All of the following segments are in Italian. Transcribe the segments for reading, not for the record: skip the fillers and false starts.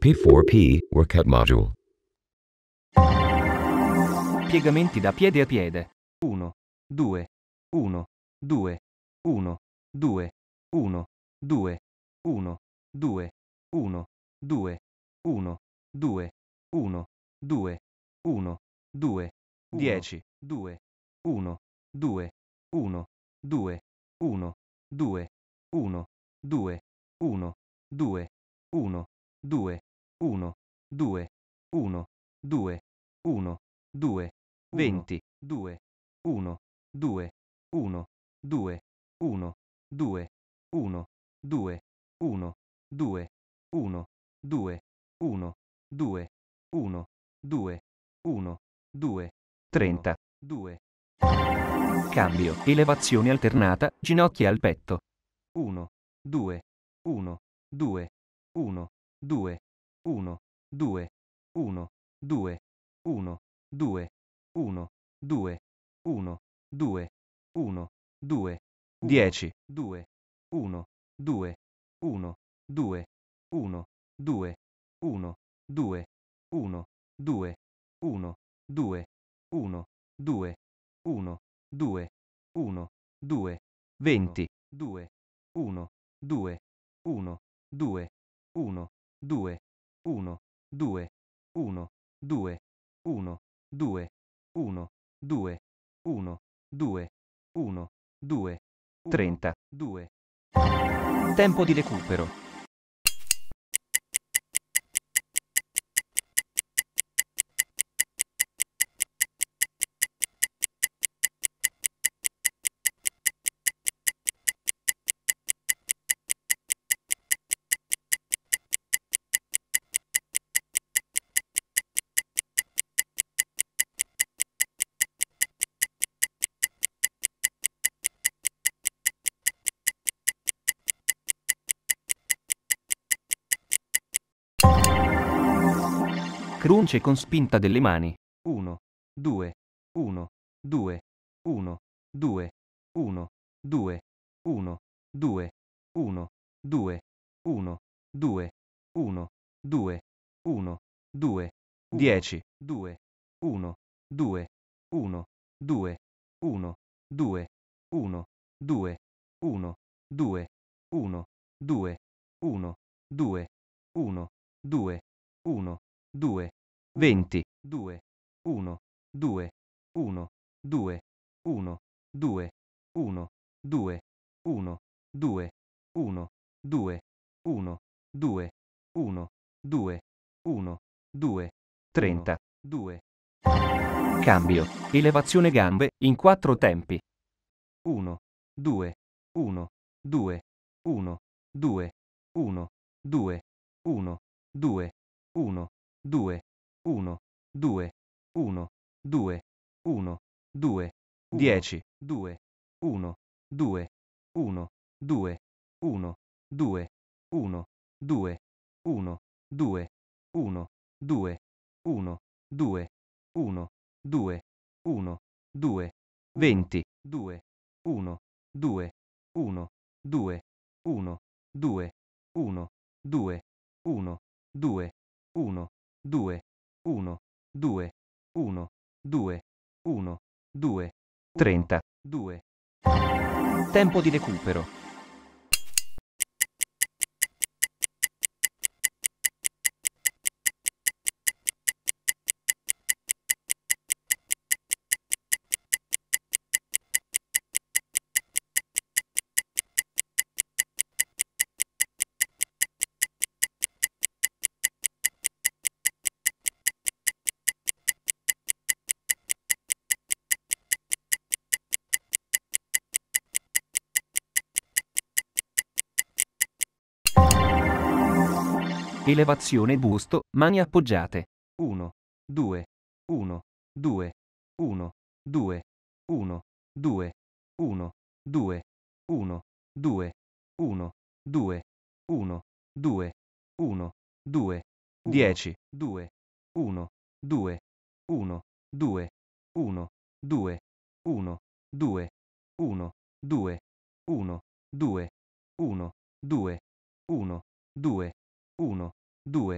P4P Workout Module. Piegamenti da piede a piede. 1, 2, 1, 2, 1, 2, 1, 2, 1, 2, 1, 2, 1, 2, 1, 2, 1, 2, 10, 2, 1, 2, 1, 2, 1, 2, 1, 2, 1, 2, 1, 2, 1, 2, 1, 2, 1, 2, 20, 2, 1, 2, 1, 2, 1, 2, 1, 2, 1, 2, 1, 2, 1, 2, 1, 2, 1, 2, 30, 2. Cambio, elevazione alternata, ginocchia al petto. 1, 2, 1, 2, 1, 2, 1, 2, 1, 2, 1, 2, 1, 2, 1, 2, 1, 2, 10, 2, 1, 2, 1, 2, 1, 2, 1, 2, 1, 2, 1, 2, 1, 2, 1, 2, 1, 2, 20, 2, 1, 2, 1, 2, 1, 2, 1, 2, 1, 2, 1, 2, 1, 2, 1, 2, 1, 2, 30, 2. Tempo di recupero. Crunce con spinta delle mani. 1, 2, 1, 2, 1, 2, 1, 2, 1, 2, 1, 2, 1, 2, 1, 2, 1, 2, 10, 2, 1, 2, 1, 2, 1, 2, 1, 2, 1, 2, 1, 2, 1, 2, 1, 2, 1, 2, 20, 2, 1, 2, 1, 2, 1, 2, 1, 2, 1, 2, 1, 2, 1, 2, 1, 2, 1, 2, 30, 2. Cambio, elevazione gambe in 4 tempi. 1, 2, 1, 2, 1, 2, 1, 2, 1, 2, 1, 2, 1, 2, 1, 2, 1, 2, 10, 2, 1, 2, 1, 2, 1, 2, 1, 2, 1, 2, 1, 2, 1, 2, 1, 2, 1, 2, 20, 2, 1, 2, 1, 2, 1, 2, 1, 2, 1, 2, 1, 2, 1, 2, 1, 2, 1, 2, 30, 2. Tempo di recupero. Elevazione busto, mani appoggiate. 1, 2, 1, 2, 1, 2, 1, 2, 1, 2, 1, 2, 1, 2, 1, 2, 1, 2, 10, 2, 1, 2, 1, 2, 1, 2, 1, 2, 1, 2, 1, 2, 1, 2, 1, 2, 1, 2,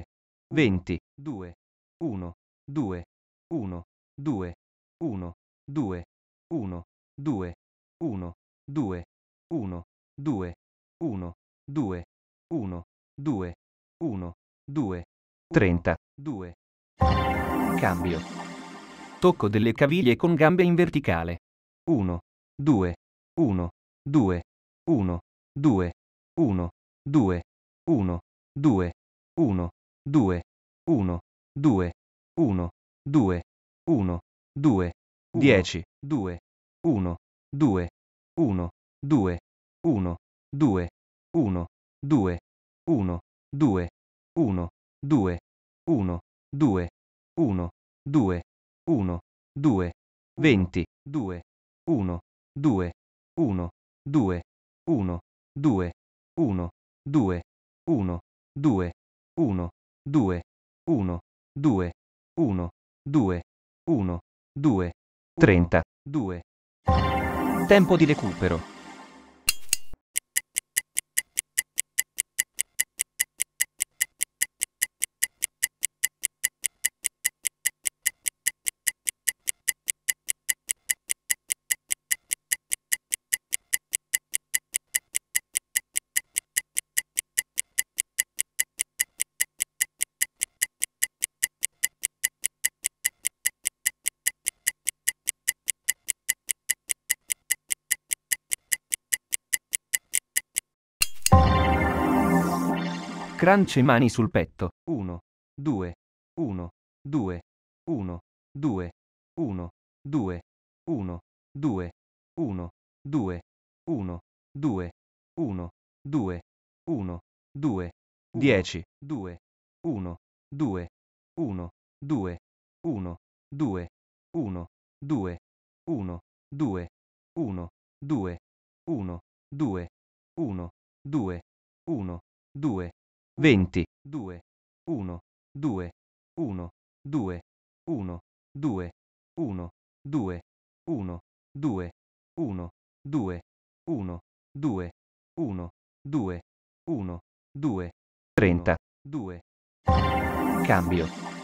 20, 2, 1, 2, 1, 2, 1, 2, 1, 2, 1, 2, 1, 2, 1, 2, 1, 2, 1, 2, 30, 2. Cambio. Tocco delle caviglie con gambe in verticale. 1, 2, 1, 2, 1, 2, 1, 2, 1, 2, 1, 2, 1, 2, 1, 2, 1, 2, 10, 2, 1, 2, 1, 2, 1, 2, 1, 2, 1, 2, 1, 2, 1, 2, 1, 2, 1, 2, 20, 2, 1, 2, 1, 2, 1, 2, 1, 2, 1, 2, 1, 2, 1, 2, 1, 2, 1, 2, 30, 2. Tempo di recupero. Crunch e mani sul petto. 1, 2, 1, 2, 1, 2, 1, 2, 1, 2, 1, 2, 1, 2, 1, 2, 1, 2, 10, 2, 1, 2, 1, 2, 1, 2, 1, 2, 1, 2, 1, 2, 1, 2, 1, 2, 1, 2, 20, 2, 1, 2, 1, 2, 1, 2, 1, 2, 1, 2, 1, 2, 1, 2, 1, 2, 1, 2, 30, 2. Cambio.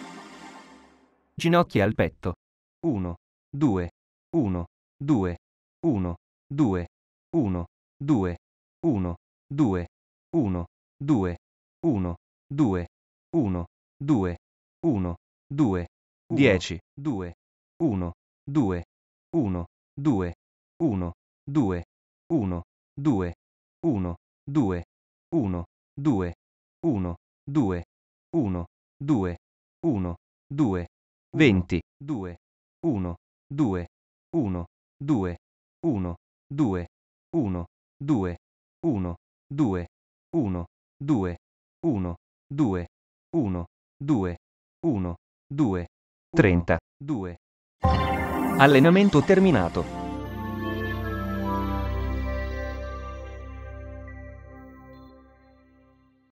Ginocchia al petto. 1, 2, 1, 2, 1, 2, 1, 2, 1, 2, 1, 2, 1, 2, 1, 2, 1, 2, 10, 2, 1, 2, 1, 2, 1, 2, 1, 2, 1, 2, 1, 2, 1, 2, 1, 2, 1, 2, 20, 2, 1, 2, 1, 2, 1, 2, 1, 2, 1, 2, 1, 2, 1, 2, 1, 2, 1, 2, 30, 2. Allenamento terminato.